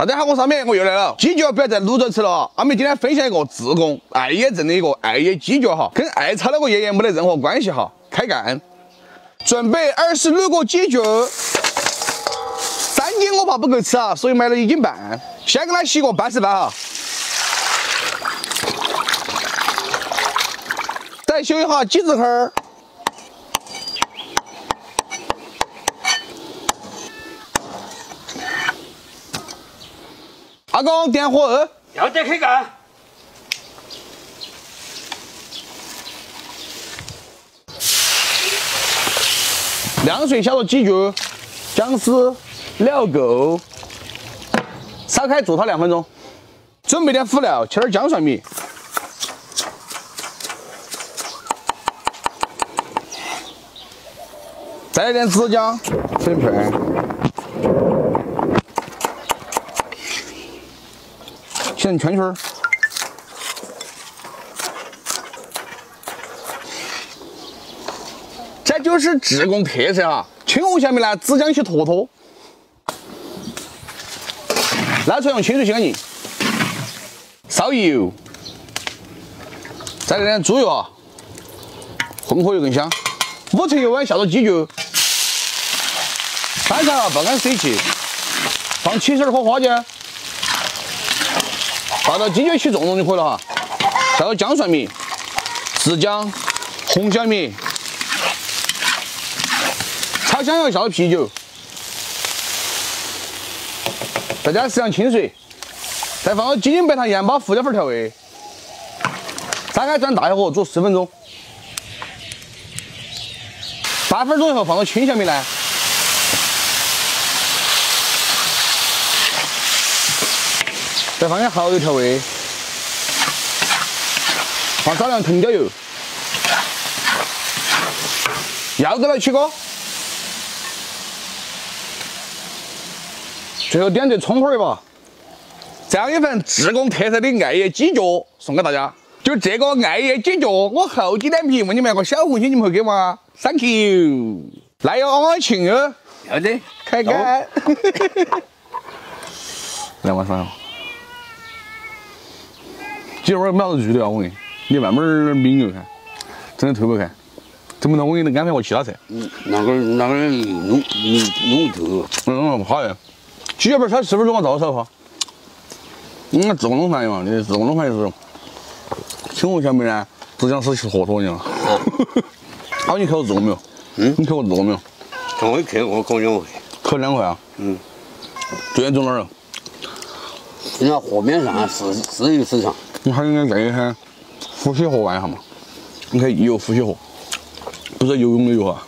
大家好，我是阿明，我又来了。鸡脚不要再卤着吃了啊！阿明今天分享一个自贡爱野镇的一个爱野鸡脚哈，跟爱炒那个爷爷没得任何关系哈。开干，准备26个鸡脚，3斤我怕不够吃啊，所以买了1斤半。先给它洗个80瓣哈，再修一下鸡子壳。 阿公，点火2， 要得开干。 凉水下入鸡脚、姜丝、料垢，烧开煮它2分钟。准备点辅料，切点姜蒜米，再来点子姜、粉片。 切成圈圈，这就是自贡特色哈。青红下面呢，只将其坨坨，捞出来用清水洗干净。烧油，再来点猪油啊，混合油更香。5成油温下入鸡脚，翻上爆干水汽，放起司和花椒。 倒到鸡脚起重就可以了哈，下入姜蒜米、子姜、红小米，炒香要下入啤酒，再加适量清水，再放入鸡精、白糖、盐巴、胡椒粉调味，打开转大火煮10分钟，8分钟以后放入青小米来。 再放点蚝油调味，放少量藤椒油，要得来起锅，最后点缀葱花一把，这样一份自贡特色的爱野鸡脚送给大家。就这个爱野鸡脚，我厚几脸皮问你们个小红心，你们会给吗 ？Thank you， 来哟，我请哟， 要得， 开干，来晚上。 鸡味秒是巨的啊！我跟你慢慢抿着看，真的特别看。这么多我给你安排个其他菜。 那个弄透。 好的。鸡脚片炒10分钟嘛，照烧哈。自贡弄饭嘛，你自贡弄饭就是青红小米呢，只讲是坨坨的嘛。好，你看过自贡没有？你看过自贡没有？ 我也看过，考2回。 考2回啊？最远走哪儿了？ 人家河边上自由市场。 你还应该带一下呼吸河玩一下嘛？你可以游呼吸河，不是游泳的游啊。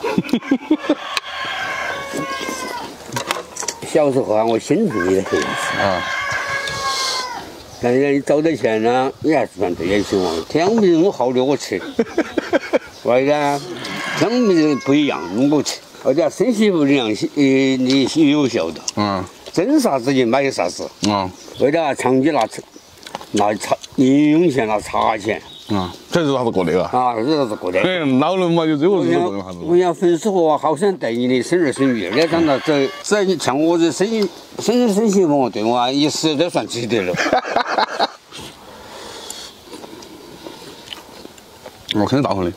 小时候啊，我心疼你的很啊。但是你找点钱呢，你还是算对得起我。天公明我好的我吃，为啥？天公明不一样，弄我吃。而且生媳妇这样你有效的。挣啥子就买啥子。为了长期拿茶饮用钱拿茶钱这就是啥子过得啊？ 这是过得。 老人嘛，就最后是过得啥子？ 我想粉丝伙好想带你的生儿生女，你长到这，只要像我这生媳妇，对我一时都算值得了。 我肯定大方的。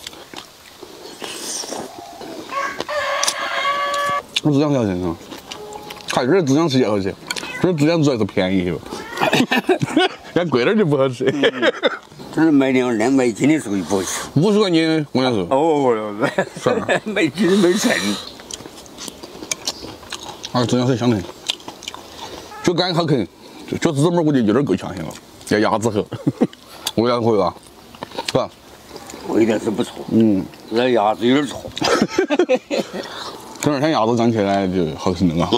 我只想条件啊，看这只想吃也好吃，这只想主要是便宜。 要贵点就不好吃。 这是买2买1斤的属于不好吃。 50块钱，我跟你说。 哦，买斤没称。 这样是香甜，脚干好啃，脚趾拇估计有点够呛些了，要牙齿厚，味道可以吧？是吧？ 味道是不错。这牙齿有点错。 等2天牙齿长起来就好吃了啊。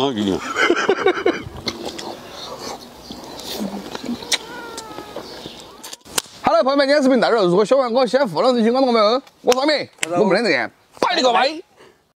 好了，朋友们，今天视频到这儿。如果喜欢我，先互动这些观众朋友，我是阿明，我们2个人，拜你个拜。